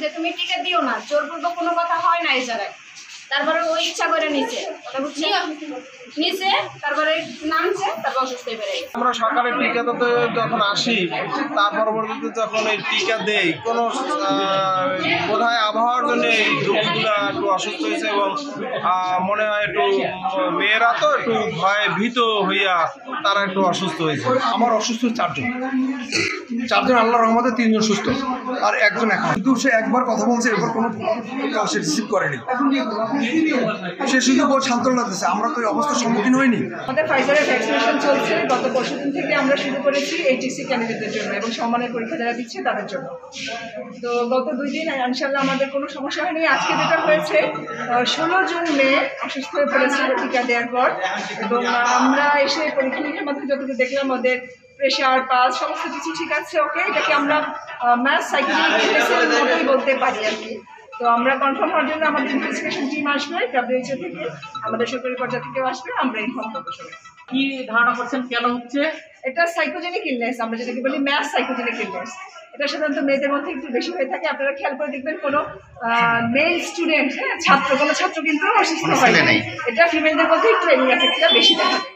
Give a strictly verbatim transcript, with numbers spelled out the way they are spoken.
যে তুমি টিকা দিও না, জোরপূর্বক কোনো কথা হয় না এই জায়গায়। তারপরে ওই ইচ্ছা করে নিচে কথা বুঝছি নিচে, তারপরে নামছে, তারপর অসুস্থ হয়ে বেড়ে আমরা সকালে টিকাতে যখন আসি, তার পরবর্তীতে যখন এই টিকা দেই, কোনো বোধ হয় আবহাওয়ার জন্য এই রোগীগুলা একটু অসুস্থ হয়েছে এবং মনে হয় একটু মেয়েরা তো একটু ভয়ে ভীত হইয়া তারা একটু অসুস্থ হয়েছে। আমার অসুস্থ চারজন চারজন আল্লাহ রহমতে তিনজন সুস্থ আর একজন এখন, কিন্তু সে একবার কথা বলছে, এরপর কোনো সে রিসিভ করেনি। সে শুধু বহু সান্ত্বনা দিচ্ছে, আমরা তো এই অবস্থার সম্মুখীন হইনি। আমাদের ফাইজারের ভ্যাকসিনেশন চলছে, গত পরশু দিন থেকে আমরা শুরু করেছি এইচএসসি ক্যান্ডিডেটদের জন্য এবং সম্মানের পরীক্ষা যারা দিচ্ছে তাদের জন্য। তো গত দুই দিন ইনশাল্লাহ আমাদের কোনো সমস্যা হয়নি। আজকে যেটা হয়েছে, ষোলো জুন মে অসুস্থ হয়ে পড়েছিল টিকা দেওয়ার পর, এবং আমরা এসে পরীক্ষা নিরীক্ষার মাধ্যমে যতটুকু দেখলাম ওদের প্রেশার পাস সমস্ত কিছু ঠিক আছে। ওকে, এটাকে আমরা ম্যাথ সাইকোলজিক্যাল ইলনেসের মতোই বলতে পারি আর কি। তো আমরা কনফার্ম হওয়ার জন্য আমাদের ইনভেস্টিগেশন টিম আসবে, ডাব্লিউএইচও থেকে, আমাদের সরকারি পর্যায়ে থেকেও আসবে, আমরা ইনফর্ম করবো সবাই। কি ধারণা করছেন কেন হচ্ছে এটা? সাইকোজেনিক ইলনেস, আমরা যেটাকে বলি ম্যাথ সাইকোজেনিক ইলনেস। এটা সাধারণত মেয়েদের মধ্যে একটু বেশি হয়ে থাকে। আপনারা খেয়াল করে দেখবেন কোনো মেল স্টুডেন্ট, হ্যাঁ ছাত্র, কোনো ছাত্র কিন্তু অসুস্থ হয় না। এটা ফিমেলদের মধ্যে একটু এই এফেক্টটা বেশি দেখা যায়।